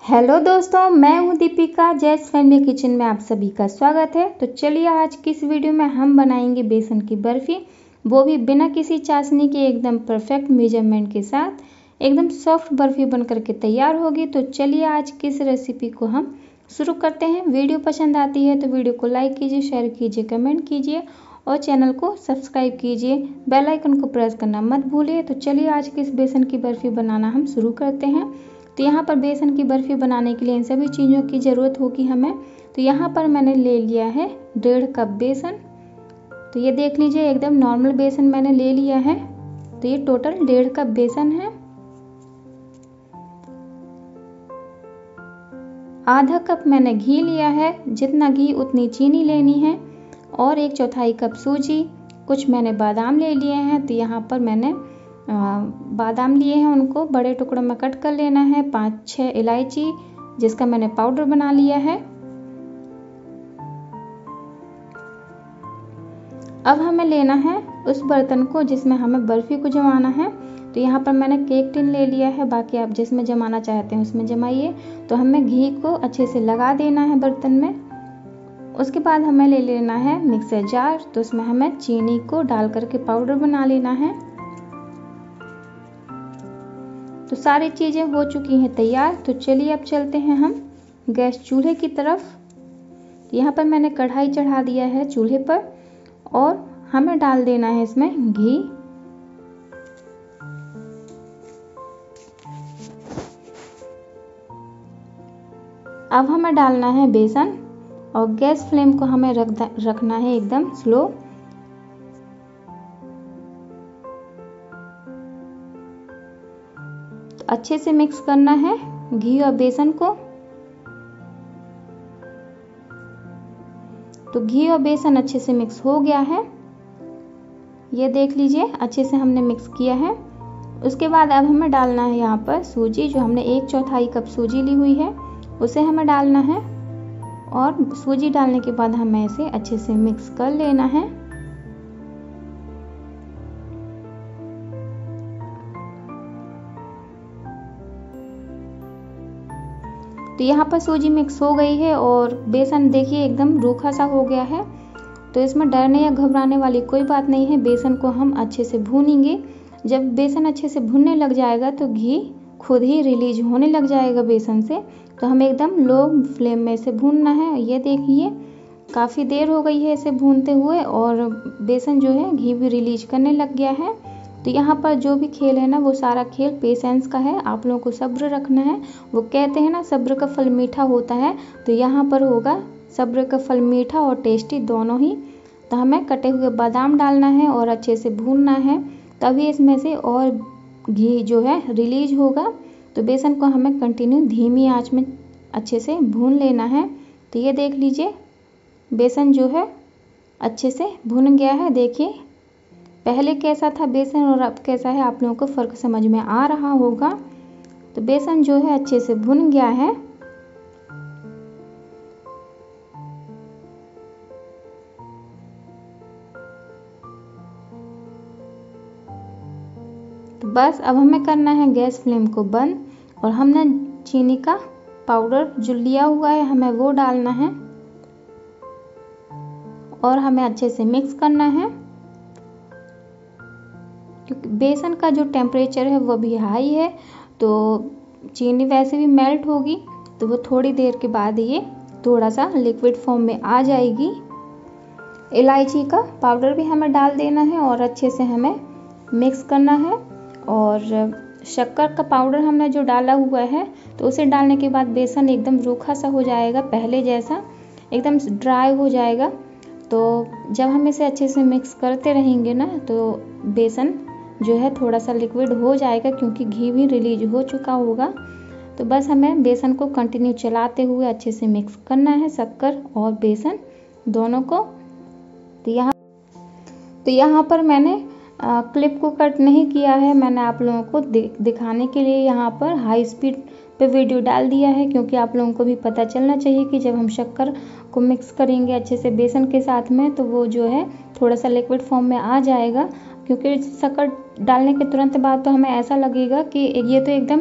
Hello दोस्तों, मैं हूं दीपिका। जैस फैमिली किचन में आप सभी का स्वागत है। तो चलिए आज की इस वीडियो में हम बनाएंगे बेसन की बर्फ़ी, वो भी बिना किसी चाशनी के, एकदम परफेक्ट मेजरमेंट के साथ एकदम सॉफ्ट बर्फ़ी बनकर के तैयार होगी। तो चलिए आज की इस रेसिपी को हम शुरू करते हैं। वीडियो पसंद आती है तो वीडियो को लाइक कीजिए, शेयर कीजिए, कमेंट कीजिए और चैनल को सब्सक्राइब कीजिए। बेल आइकन को प्रेस करना मत भूलिए। तो चलिए आज की इस बेसन की बर्फ़ी बनाना हम शुरू करते हैं। तो यहाँ पर बेसन की बर्फ़ी बनाने के लिए इन सभी चीज़ों की ज़रूरत होगी हमें। तो यहाँ पर मैंने ले लिया है 1.5 कप बेसन। तो ये देख लीजिए, एकदम नॉर्मल बेसन मैंने ले लिया है। तो ये टोटल 1.5 कप बेसन है। आधा कप मैंने घी लिया है, जितना घी उतनी चीनी लेनी है। और 1/4 कप सूजी। कुछ मैंने बादाम ले लिए हैं। तो यहाँ पर मैंने बादाम लिए हैं, उनको बड़े टुकड़ों में कट कर लेना है। 5-6 इलायची, जिसका मैंने पाउडर बना लिया है। अब हमें लेना है उस बर्तन को जिसमें हमें बर्फ़ी को जमाना है। तो यहाँ पर मैंने केक टिन ले लिया है, बाकी आप जिसमें जमाना चाहते हैं उसमें जमाइए। तो हमें घी को अच्छे से लगा देना है बर्तन में। उसके बाद हमें ले लेना है मिक्सर जार। तो उसमें हमें चीनी को डाल करके पाउडर बना लेना है। तो सारी चीज़ें हो चुकी हैं तैयार। तो चलिए अब चलते हैं हम गैस चूल्हे की तरफ। यहाँ पर मैंने कढ़ाई चढ़ा दिया है चूल्हे पर और हमें डाल देना है इसमें घी। अब हमें डालना है बेसन और गैस फ्लेम को हमें रखना है एकदम स्लो। अच्छे से मिक्स करना है घी और बेसन को। तो घी और बेसन अच्छे से मिक्स हो गया है। ये देख लीजिए, अच्छे से हमने मिक्स किया है। उसके बाद अब हमें डालना है यहाँ पर सूजी, जो हमने 1/4 कप सूजी ली हुई है, उसे हमें डालना है। और सूजी डालने के बाद हमें इसे अच्छे से मिक्स कर लेना है। तो यहाँ पर सूजी मिक्स हो गई है और बेसन देखिए एकदम रूखा सा हो गया है। तो इसमें डरने या घबराने वाली कोई बात नहीं है। बेसन को हम अच्छे से भूनेंगे। जब बेसन अच्छे से भुनने लग जाएगा तो घी खुद ही रिलीज होने लग जाएगा बेसन से। तो हमें एकदम लो फ्लेम में इसे भूनना है। ये देखिए, काफ़ी देर हो गई है इसे भूनते हुए और बेसन जो है घी भी रिलीज करने लग गया है। तो यहाँ पर जो भी खेल है ना, वो सारा खेल पेशेंस का है। आप लोगों को सब्र रखना है। वो कहते हैं ना, सब्र का फल मीठा होता है। तो यहाँ पर होगा सब्र का फल मीठा और टेस्टी दोनों ही। तो हमें कटे हुए बादाम डालना है और अच्छे से भूनना है, तभी इसमें से और घी जो है रिलीज होगा। तो बेसन को हमें कंटिन्यू धीमी आंच में अच्छे से भून लेना है। तो ये देख लीजिए, बेसन जो है अच्छे से भुन गया है। देखिए पहले कैसा था बेसन और अब कैसा है, आप लोगों को फ़र्क समझ में आ रहा होगा। तो बेसन जो है अच्छे से भुन गया है। तो बस अब हमें करना है गैस फ्लेम को बंद और हमने चीनी का पाउडर जो लिया हुआ है हमें वो डालना है और हमें अच्छे से मिक्स करना है। क्योंकि बेसन का जो टेम्परेचर है वो भी हाई है, तो चीनी वैसे भी मेल्ट होगी। तो वो थोड़ी देर के बाद ये थोड़ा सा लिक्विड फॉर्म में आ जाएगी। इलायची का पाउडर भी हमें डाल देना है और अच्छे से हमें मिक्स करना है। और शक्कर का पाउडर हमने जो डाला हुआ है, तो उसे डालने के बाद बेसन एकदम रूखा सा हो जाएगा, पहले जैसा एकदम ड्राई हो जाएगा। तो जब हम इसे अच्छे से मिक्स करते रहेंगे ना, तो बेसन जो है थोड़ा सा लिक्विड हो जाएगा, क्योंकि घी भी रिलीज हो चुका होगा। तो बस हमें बेसन को कंटिन्यू चलाते हुए अच्छे से मिक्स करना है, शक्कर और बेसन दोनों को। तो यहाँ पर मैंने क्लिप को कट नहीं किया है। मैंने आप लोगों को दिखाने के लिए यहाँ पर हाई स्पीड पे वीडियो डाल दिया है, क्योंकि आप लोगों को भी पता चलना चाहिए कि जब हम शक्कर को मिक्स करेंगे अच्छे से बेसन के साथ में, तो वो जो है थोड़ा सा लिक्विड फॉर्म में आ जाएगा। क्योंकि शक्कर डालने के तुरंत बाद तो हमें ऐसा लगेगा कि ये तो एकदम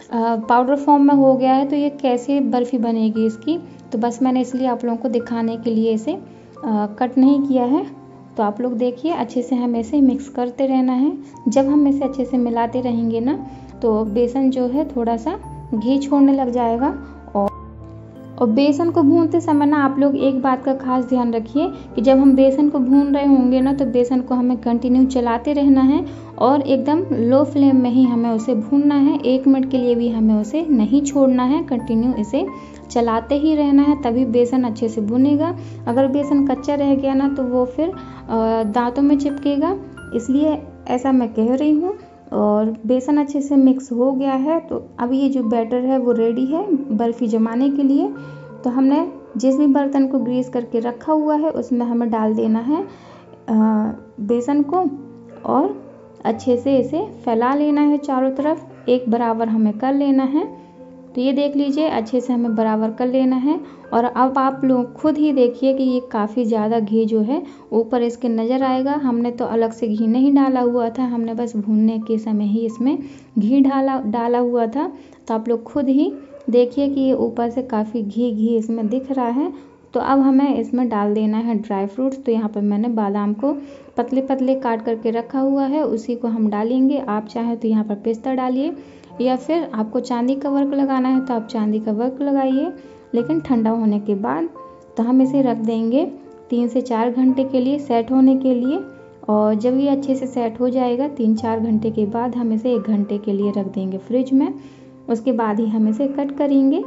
पाउडर फॉर्म में हो गया है, तो ये कैसे बर्फ़ी बनेगी इसकी। तो बस मैंने इसलिए आप लोगों को दिखाने के लिए इसे कट नहीं किया है। तो आप लोग देखिए, अच्छे से हमें इसे मिक्स करते रहना है। जब हम इसे अच्छे से मिलाते रहेंगे ना, तो बेसन जो है थोड़ा सा घी छोड़ने लग जाएगा। और बेसन को भूनते समय ना आप लोग एक बात का खास ध्यान रखिए कि जब हम बेसन को भून रहे होंगे ना, तो बेसन को हमें कंटिन्यू चलाते रहना है और एकदम लो फ्लेम में ही हमें उसे भूनना है। 1 मिनट के लिए भी हमें उसे नहीं छोड़ना है, कंटिन्यू इसे चलाते ही रहना है, तभी बेसन अच्छे से भुनेगा। अगर बेसन कच्चा रह गया ना, तो वो फिर दांतों में चिपकेगा, इसलिए ऐसा मैं कह रही हूँ। और बेसन अच्छे से मिक्स हो गया है, तो अब ये जो बैटर है वो रेडी है बर्फ़ी जमाने के लिए। तो हमने जिस भी बर्तन को ग्रीस करके रखा हुआ है, उसमें हमें डाल देना है बेसन को और अच्छे से इसे फैला लेना है चारों तरफ, एक बराबर हमें कर लेना है। तो ये देख लीजिए, अच्छे से हमें बराबर कर लेना है। और अब आप लोग खुद ही देखिए कि ये काफ़ी ज़्यादा घी जो है ऊपर इसके नज़र आएगा। हमने तो अलग से घी नहीं डाला हुआ था, हमने बस भूनने के समय ही इसमें घी डाला हुआ था। तो आप लोग खुद ही देखिए कि ये ऊपर से काफ़ी घी इसमें दिख रहा है। तो अब हमें इसमें डाल देना है ड्राई फ्रूट्स। तो यहाँ पर मैंने बादाम को पतले पतले काट करके रखा हुआ है, उसी को हम डालेंगे। आप चाहें तो यहाँ पर पिस्ता डालिए, या फिर आपको चांदी का वर्क लगाना है तो आप चांदी का वर्क लगाइए, लेकिन ठंडा होने के बाद। तो हम इसे रख देंगे 3 से 4 घंटे के लिए सेट होने के लिए। और जब ये अच्छे से सेट हो जाएगा 3-4 घंटे के बाद, हम इसे 1 घंटे के लिए रख देंगे फ्रिज में। उसके बाद ही हम इसे कट करेंगे।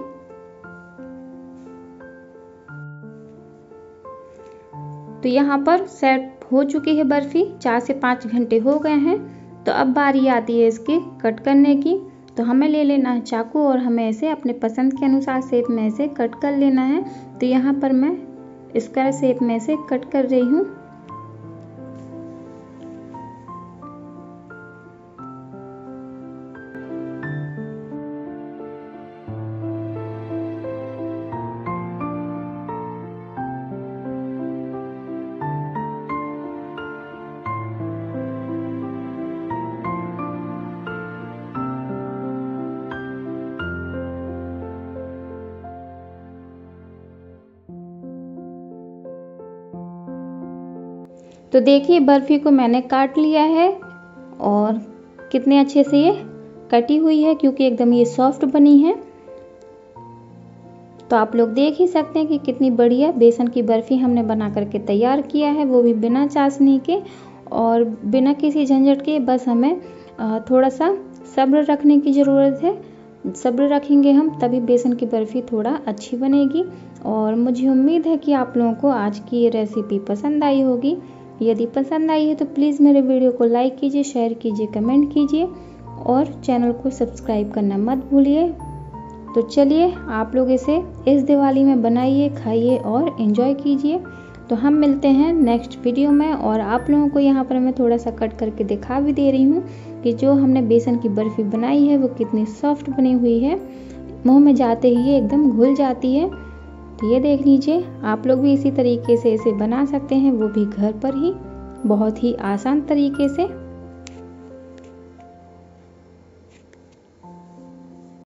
तो यहाँ पर सेट हो चुकी है बर्फ़ी, 4 से 5 घंटे हो गए हैं। तो अब बारी आती है इसकी कट करने की। तो हमें ले लेना है चाकू और हमें इसे अपने पसंद के अनुसार शेप में इसे कट कर लेना है। तो यहाँ पर मैं स्क्वायर शेप में इसे कट कर रही हूँ। तो देखिए, बर्फ़ी को मैंने काट लिया है और कितने अच्छे से ये कटी हुई है, क्योंकि एकदम ये सॉफ्ट बनी है। तो आप लोग देख ही सकते हैं कि कितनी बढ़िया बेसन की बर्फ़ी हमने बना करके तैयार किया है, वो भी बिना चाशनी के और बिना किसी झंझट के। बस हमें थोड़ा सा सब्र रखने की ज़रूरत है। सब्र रखेंगे हम, तभी बेसन की बर्फ़ी थोड़ा अच्छी बनेगी। और मुझे उम्मीद है कि आप लोगों को आज की ये रेसिपी पसंद आई होगी। यदि पसंद आई है तो प्लीज़ मेरे वीडियो को लाइक कीजिए, शेयर कीजिए, कमेंट कीजिए और चैनल को सब्सक्राइब करना मत भूलिए। तो चलिए, आप लोग इसे इस दिवाली में बनाइए, खाइए और एंजॉय कीजिए। तो हम मिलते हैं नेक्स्ट वीडियो में। और आप लोगों को यहाँ पर मैं थोड़ा सा कट करके दिखा भी दे रही हूँ कि जो हमने बेसन की बर्फ़ी बनाई है वो कितनी सॉफ्ट बनी हुई है, मुँह में जाते ही ये एकदम घुल जाती है। तो ये देख लीजिए, आप लोग भी इसी तरीके से इसे बना सकते हैं, वो भी घर पर ही बहुत ही आसान तरीके से।